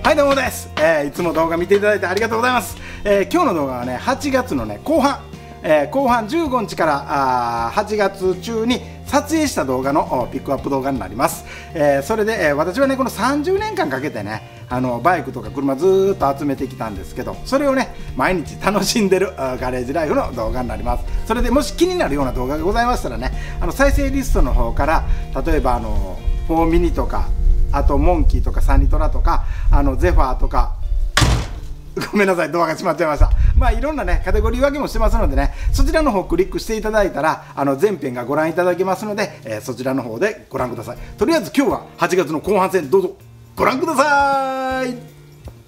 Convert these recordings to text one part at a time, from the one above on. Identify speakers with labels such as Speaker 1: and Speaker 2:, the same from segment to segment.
Speaker 1: はい、どうもです。いつも動画見ていただいてありがとうございます。今日の動画はね、8月のね後半、15日から8月中に撮影した動画のピックアップ動画になります。それで、私はねこの30年間かけてねバイクとか車ずーっと集めてきたんですけど、それをね毎日楽しんでるガレージライフの動画になります。それでもし気になるような動画がございましたらね、再生リストの方から例えば4ミニとか、あとモンキーとかサニトラとかゼファーとか、ごめんなさい、ドアが閉まっちゃいました。まあいろんなねカテゴリー分けもしてますのでね、そちらの方をクリックしていただいたら全編がご覧いただけますので、そちらの方でご覧ください。とりあえず今日は8月の後半戦どうぞご覧ください。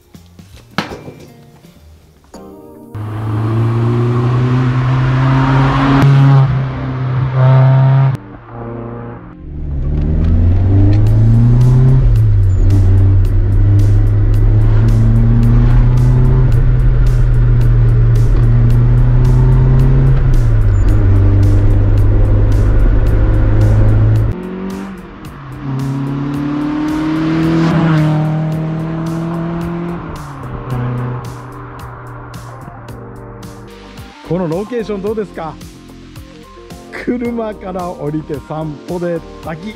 Speaker 1: このロケーションどうですか？車から降りて散歩で滝。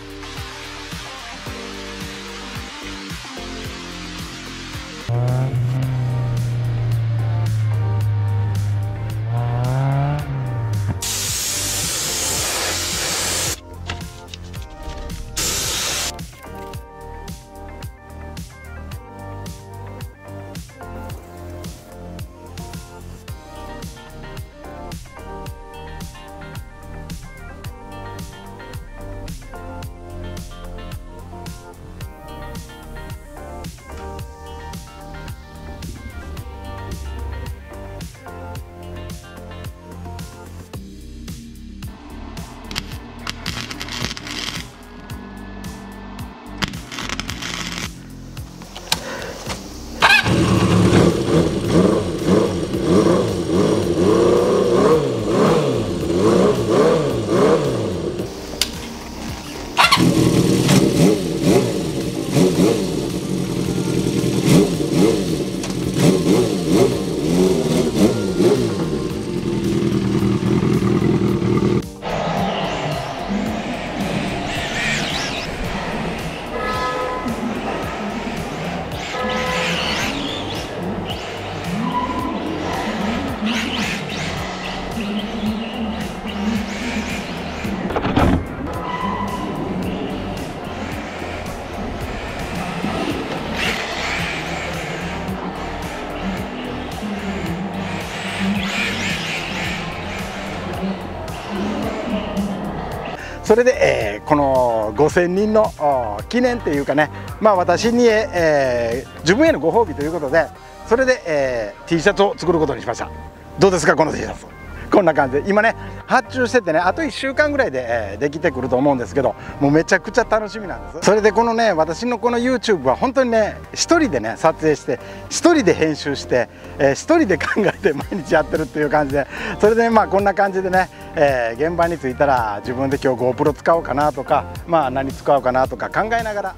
Speaker 1: それで、この5000人の記念っていうかね、まあ私に、自分へのご褒美ということで、それで、T シャツを作ることにしました。どうですかこの T シャツ。こんな感じで今ね発注しててね、あと1週間ぐらいで、できてくると思うんですけど、もうめちゃくちゃ楽しみなんです。それでこのね私のこの YouTube は本当にね一人でね撮影して、一人で編集して、一人で考えて毎日やってるっていう感じで、それでまあこんな感じでね、現場に着いたら自分で今日 GoPro 使おうかなとか、まあ何使おうかなとか考えながら。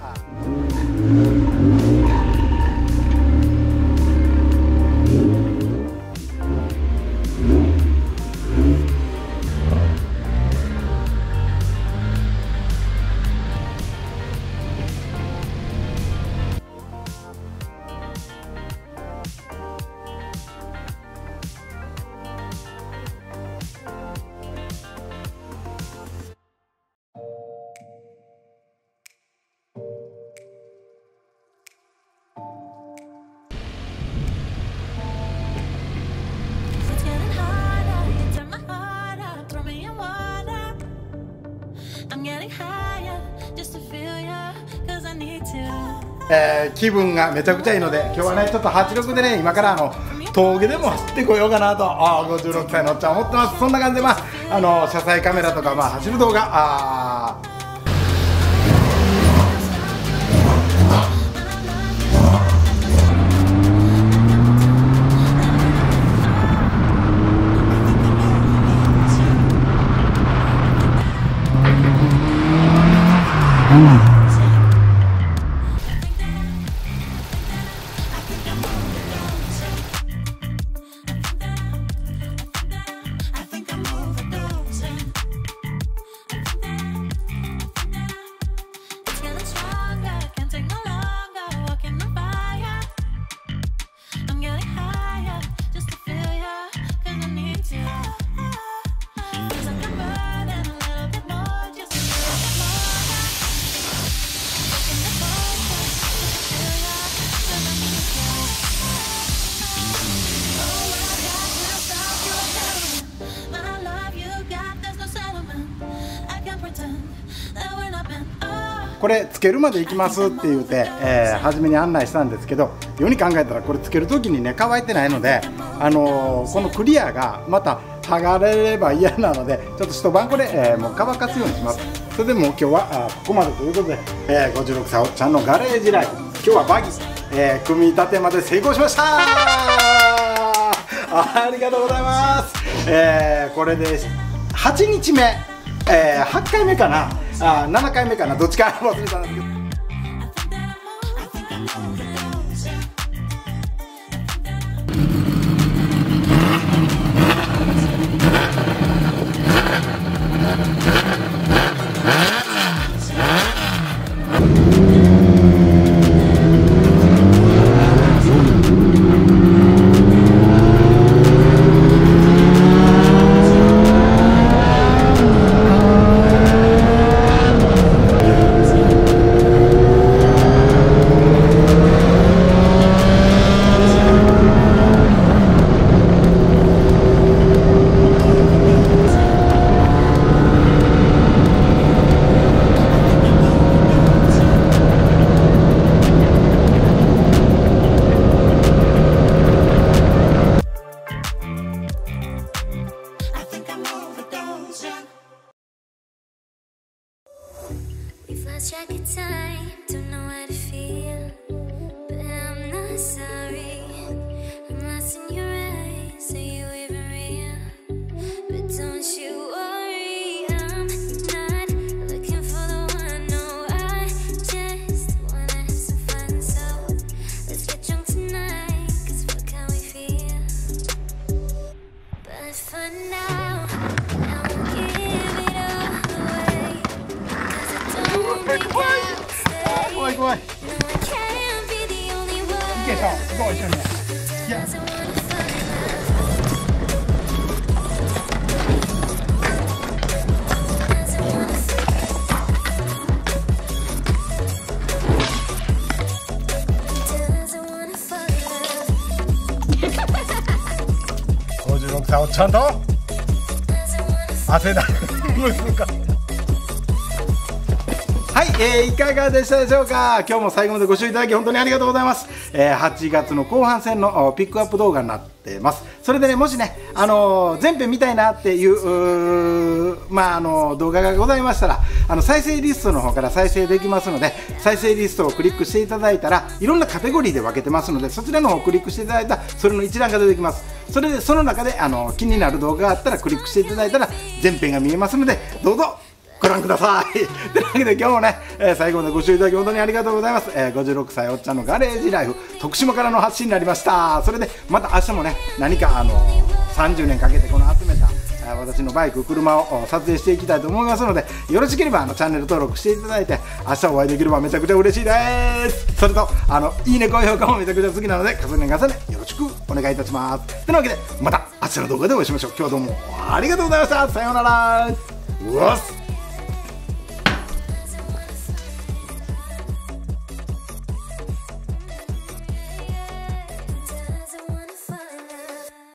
Speaker 1: 気分がめちゃくちゃいいので、今日はねちょっと86でね今から峠でも走ってこようかなと56歳のおっちゃん思ってます。そんな感じで車載カメラとか走る動画これつけるまで行きますって言うて、初めに案内したんですけど、世に考えたらこれつける時にね乾いてないので、このクリアがまた剥がれれば嫌なので、ちょっと一晩これ、もう乾かすようにします。それでもう今日はここまでということで、56歳おっちゃんのガレージライフ、今日はバギー、組み立てまで成功しました。ありがとうございます。これで8日目、8回目かな、7回目かな、どっちか忘れたんですけど。怖い怖い。いけた。どう一緒に。いや。56歳おっちゃんと汗だむすか。はい、いかがでしたでしょうか。今日も最後までご視聴いただき本当にありがとうございます。8月の後半戦のピックアップ動画になってます。それでね、もしね、全編見たいなっていう動画がございましたら、再生リストの方から再生できますので、再生リストをクリックしていただいたら、いろんなカテゴリーで分けてますので、そちらの方をクリックしていただいたら、それの一覧が出てきます。それでその中で気になる動画があったらクリックしていただいたら全編が見えますので、どうぞご覧ください。というわけで今日もね、最後までご視聴いただき本当にありがとうございます。56歳おっちゃんのガレージライフ、徳島からの発信になりました。それでまた明日もね、何か30年かけてこの集めた私のバイク、車を撮影していきたいと思いますので、よろしければチャンネル登録していただいて、明日お会いできればめちゃくちゃ嬉しいです。それといいね、高評価もめちゃくちゃ好きなので、重ね重ねよろしくお願いいたします。というわけでまた明日の動画でお会いしましょう。今日はどうもありがとうございました。さようなら。うわっす。